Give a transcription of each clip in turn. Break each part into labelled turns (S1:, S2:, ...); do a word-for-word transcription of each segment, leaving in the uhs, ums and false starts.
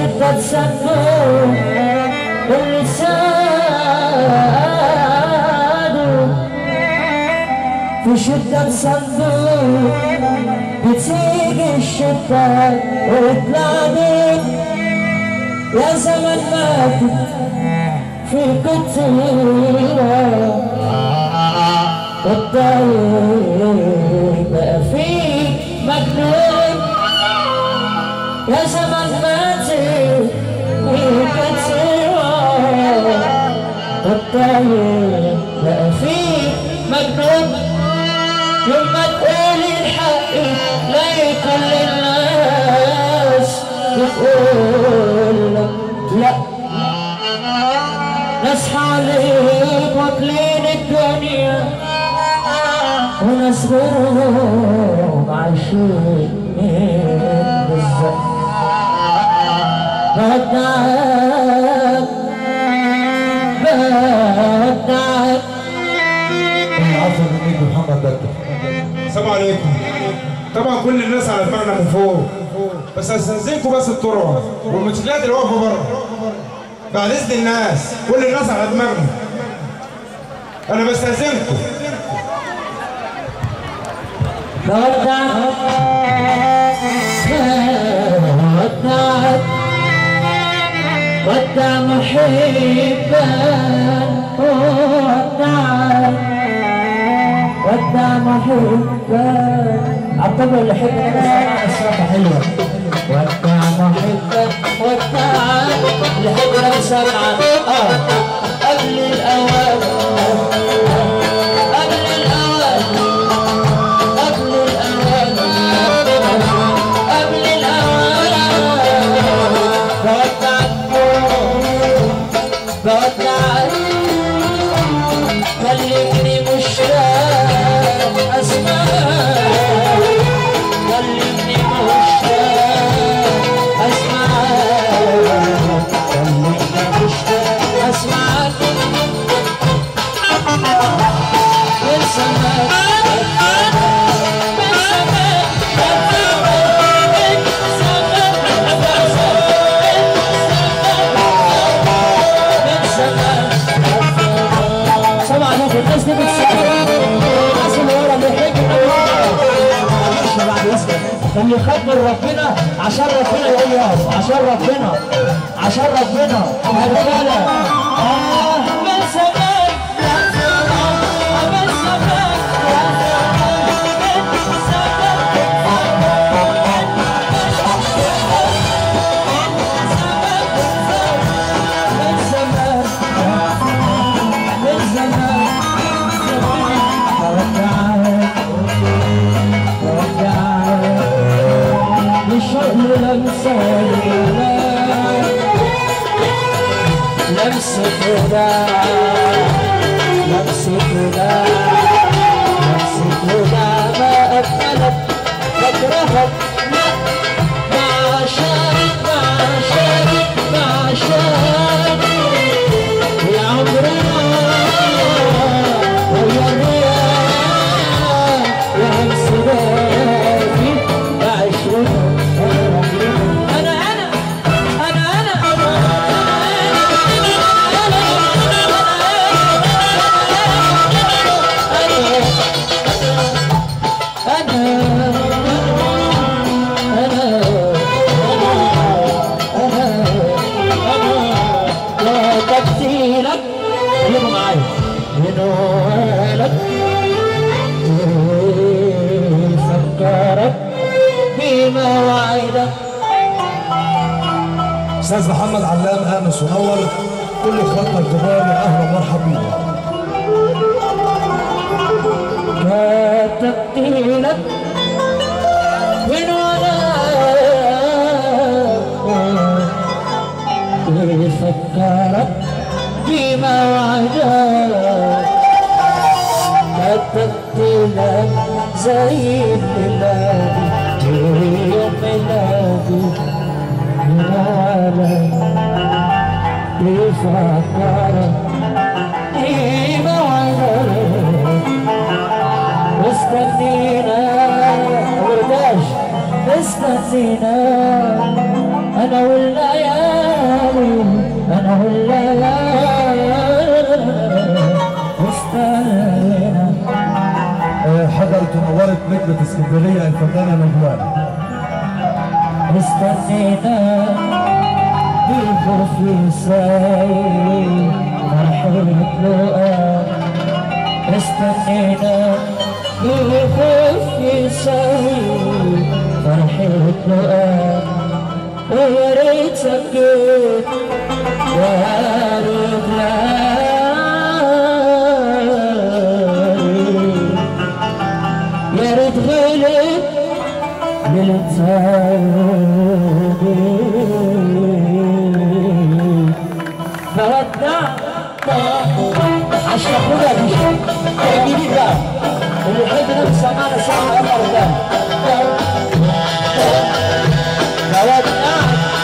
S1: شدة صندوق اللي ساده في شدة صندوق بتيجي الشدة وتلاقيك يا زمن ماتت في كتيرة والطريق بقى فيك مجنون يا زمن ماتت في كتيرة والطريق بقى فيك مجنون يوم ما تقولي الحق تلاقي كل الناس بتقولك لا ناس حواليك واكلين الدنيا وناس غيرهم عايشين بالظبط بدعك بدعك
S2: العفو منك محمد بدر.
S3: السلام عليكم. طبعا كل الناس على دماغنا من فوق بس استاذنكم بس الطرق والموتوسيكلات اللي واقفه بره بعد اذن الناس كل الناس على دماغنا انا بستاذنكم.
S1: بدعك بدعك ودع محبا ودعك ودع محبا عالطبع اللي يحب انا الصراحه حلوه ودع محبا ودع اللي يحب انا سامعه اه قبل الاوان قبل الاوان قبل الاوان قبل الاوان بودعك بودعك كلمني مشتاق اسمعك كلمني مشتاق اسمعك كلمني مشتاق اسمعك من سماك من سماك الناس دي بتسأل الناس اللي ورا بيحبوا معلش بعد اسمك كان يخاف من ربنا عشان ربنا يقول يقف عشان ربنا عشان ربنا الرجاله اه من زمان من زمان لمسة لمسة لمسة ما أكملت فكرهت ما عشانك ما عشانك ما عشانك يا عمرنا ويا الرياح يا همسلاتي يا عشرنا أنا أنا أنا أنا
S2: استاذ محمد علام امس ونور كل اخواتنا الكبار يا اهلا ومرحبا بيهم.
S1: كتبت لك من وراك فكرك بما وعدك كتبت لك زي ميلادي يوم ميلادي بفكرك بما وعدك مستنينا مرداش مستنينا انا والليالي
S2: حضرت ونورت نجمة اسكندرية الفنانة نجوان.
S1: استنينا بالخوف يسايل فرحة لقاء، استنينا بالخوف يسايل فرحة لقاء، ويا ريت سكت يا رجال، يا ريت غلب للتاني فودع عشان اخويا دي جديد بقى اللي يحب نفسه سمعنا سمع يلا قدام فودع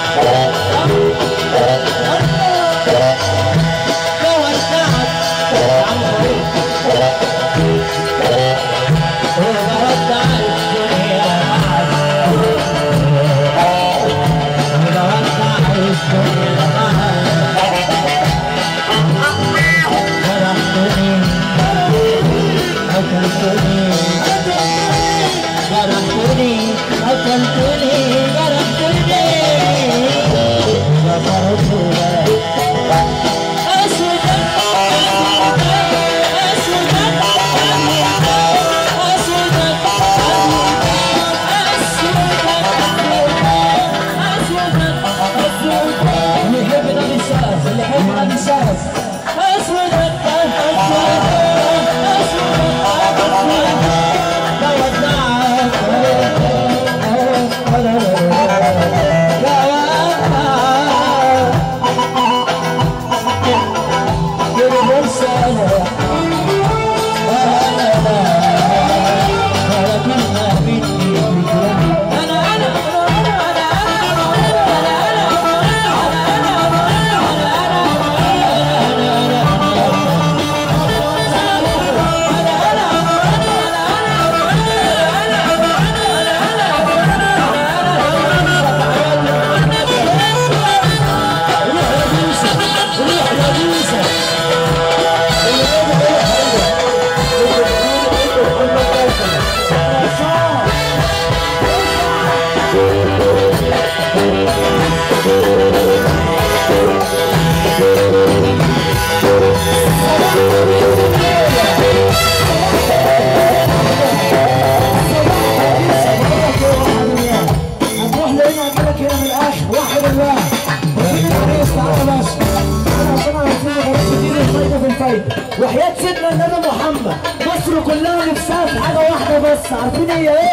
S1: وحياة سيدنا النبي محمد مصر كلها نفسها في حاجة واحدة بس، عارفين هي ايه؟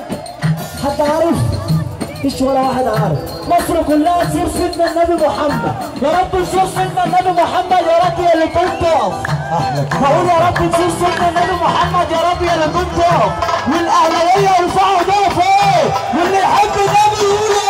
S1: حد عارف؟ مفيش ولا واحد عارف. مصر كلها تصير سيدنا النبي محمد، يا رب نصير سيدنا النبي محمد يا رب يا اللي كنت تقف. بقول يا رب نصير سيدنا النبي محمد يا رب يا اللي كنت تقف، والاهلاويه يرفعوا ايديهم فوق، واللي يحب النبي يقول